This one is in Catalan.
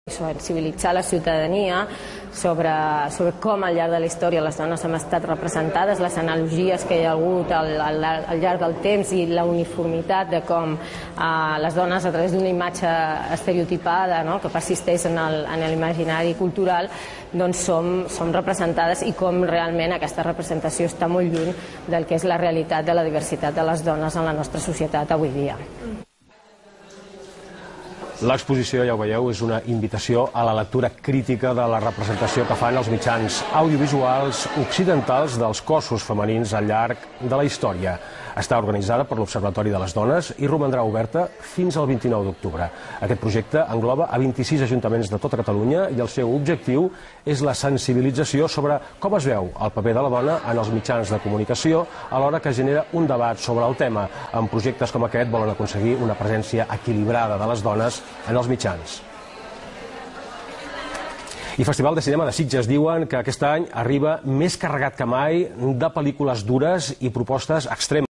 sensibilitzar la ciutadania sobre com al llarg de la història les dones hem estat representades, les analogies que hi ha hagut al llarg del temps i la uniformitat de com les dones, a través d'una imatge estereotipada que persisteix en l'imaginari cultural, doncs som representades, i com realment aquesta representació està molt lluny del que és la realitat de la diversitat de les dones en la nostra societat avui dia. L'exposició, ja ho veieu, és una invitació a la lectura crítica de la representació que fan els mitjans audiovisuals occidentals dels cossos femenins al llarg de la història. Està organitzada per l'Observatori de les Dones i romandrà oberta fins al 29 d'octubre. Aquest projecte engloba a 26 ajuntaments de tota Catalunya i el seu objectiu és la sensibilització sobre com es veu el paper de la dona en els mitjans de comunicació, alhora que genera un debat sobre el tema. Amb projectes com aquest volen aconseguir una presència equilibrada de les dones en els mitjans. I Festival de Cinema de Sitges diuen que aquest any arriba més carregat que mai de pel·lícules dures i propostes extremes.